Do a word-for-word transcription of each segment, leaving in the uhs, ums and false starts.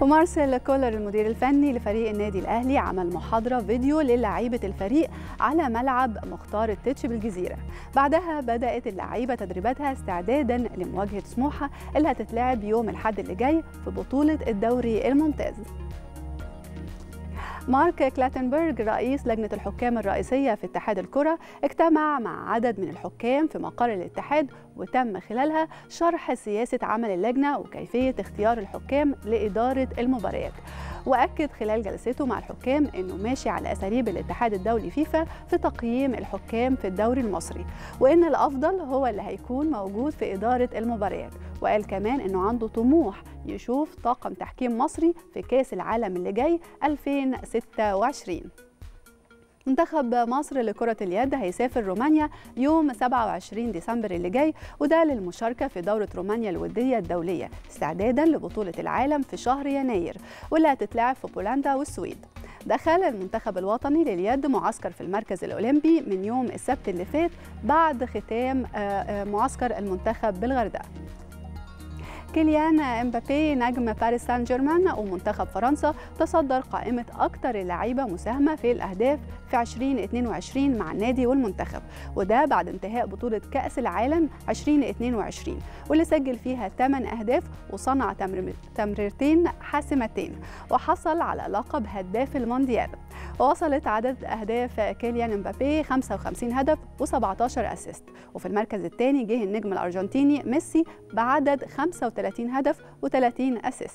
ومارسيل كولر المدير الفني لفريق النادي الأهلي عمل محاضرة فيديو للاعيبة الفريق على ملعب مختار التتش بالجزيرة. بعدها بدأت اللعيبة تدريباتها استعدادا لمواجهة سموحة اللي هتتلعب يوم الأحد اللي جاي في بطولة الدوري الممتاز. مارك كلاتنبرغ رئيس لجنة الحكام الرئيسية في اتحاد الكرة اجتمع مع عدد من الحكام في مقر الاتحاد، وتم خلالها شرح سياسة عمل اللجنة وكيفية اختيار الحكام لإدارة المباريات. وأكد خلال جلسته مع الحكام أنه ماشي على أساليب الاتحاد الدولي فيفا في تقييم الحكام في الدوري المصري، وأن الأفضل هو اللي هيكون موجود في إدارة المباريات. وقال كمان أنه عنده طموح يشوف طاقم تحكيم مصري في كأس العالم اللي جاي ألفين وستة وعشرين. منتخب مصر لكرة اليد هيسافر رومانيا يوم سبعة وعشرين ديسمبر اللي جاي، وده للمشاركة في دورة رومانيا الودية الدولية استعدادا لبطولة العالم في شهر يناير، واللي هتتلعب في بولندا والسويد. دخل المنتخب الوطني لليد معسكر في المركز الأولمبي من يوم السبت اللي فات بعد ختام معسكر المنتخب بالغردقة. كيليان امبابي نجم باريس سان جيرمان ومنتخب فرنسا تصدر قائمة أكثر اللعيبة مساهمة في الأهداف في ألفين واثنين وعشرين مع النادي والمنتخب، وده بعد انتهاء بطولة كأس العالم ألفين واثنين وعشرين واللي سجل فيها ثمانية أهداف وصنع تمريرتين حاسمتين، وحصل على لقب هداف المونديال. ووصلت عدد أهداف كيليان امبابي خمسة وخمسين هدف وسبعة عشر أسيست. وفي المركز الثاني جه النجم الأرجنتيني ميسي بعدد خمسة وثلاثين هدف وثلاثين أسيست.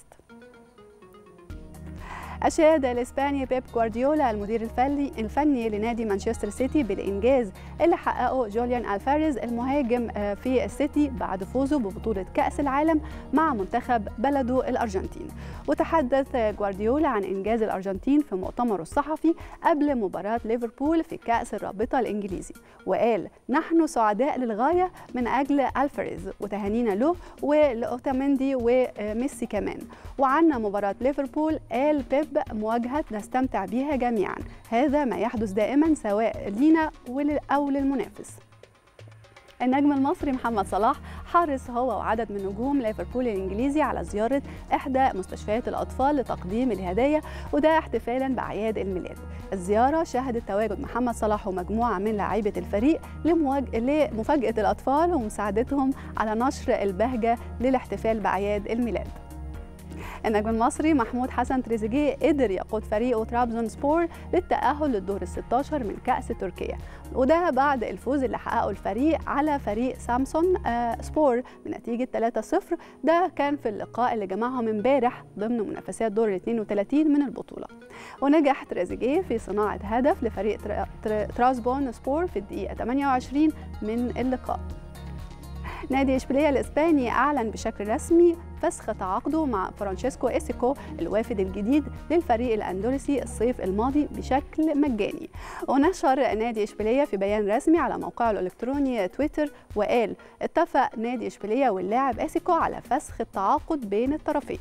أشاد الإسباني بيب جوارديولا المدير الفني الفني لنادي مانشستر سيتي بالإنجاز اللي حققه جوليان ألفاريز المهاجم في السيتي بعد فوزه ببطولة كأس العالم مع منتخب بلده الأرجنتين. وتحدث جوارديولا عن إنجاز الأرجنتين في مؤتمره الصحفي قبل مباراة ليفربول في كأس الرابطة الإنجليزي، وقال: نحن سعداء للغاية من أجل ألفاريز وتهانينا له ولأوتاميندي وميسي كمان. وعن مباراة ليفربول قال بيب: مواجهة نستمتع بها جميعا، هذا ما يحدث دائما سواء لينا أو للمنافس. النجم المصري محمد صلاح حرص هو وعدد من نجوم ليفربول الإنجليزي على زيارة إحدى مستشفيات الأطفال لتقديم الهدايا، وده احتفالا بأعياد الميلاد. الزيارة شهدت تواجد محمد صلاح ومجموعة من لاعيبة الفريق لمفاجأة الأطفال ومساعدتهم على نشر البهجة للاحتفال بأعياد الميلاد. النجم المصري محمود حسن تريزيجيه قدر يقود فريقه طرابزون سبور للتأهل للدور الستة عشر من كأس تركيا، وده بعد الفوز اللي حققه الفريق على فريق سامسون سبور بنتيجة ثلاثة صفر. ده كان في اللقاء اللي جمعهم امبارح ضمن منافسات دور اثنين وثلاثين من البطولة. ونجح تريزيجيه في صناعة هدف لفريق ترابزون سبور في الدقيقة ثمانية وعشرين من اللقاء. نادي إشبيلية الإسباني أعلن بشكل رسمي فسخ تعاقده مع فرانشيسكو إيسيكو الوافد الجديد للفريق الأندلسي الصيف الماضي بشكل مجاني. ونشر نادي إشبيلية في بيان رسمي على موقعه الإلكتروني تويتر وقال: اتفق نادي إشبيلية واللاعب إيسيكو على فسخ التعاقد بين الطرفين.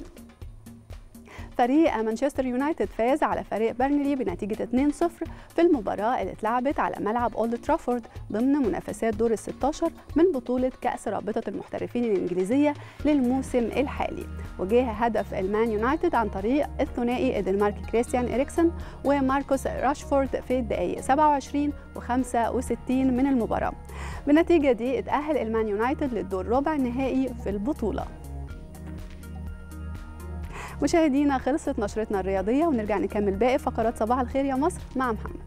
فريق مانشستر يونايتد فاز على فريق بيرنلي بنتيجة اثنين صفر في المباراة اللي اتلعبت على ملعب أولد ترافورد ضمن منافسات دور الستة عشر من بطولة كأس رابطة المحترفين الإنجليزية للموسم الحالي. وجه هدف المان يونايتد عن طريق الثنائي الدنماركي كريستيان إريكسن وماركوس راشفورد في الدقائق سبعة وعشرين وخمسة وستين من المباراة. بالنتيجة دي اتأهل المان يونايتد للدور ربع النهائي في البطولة. مشاهدينا، خلصت نشرتنا الرياضية، ونرجع نكمل باقي فقرات صباح الخير يا مصر مع محمد.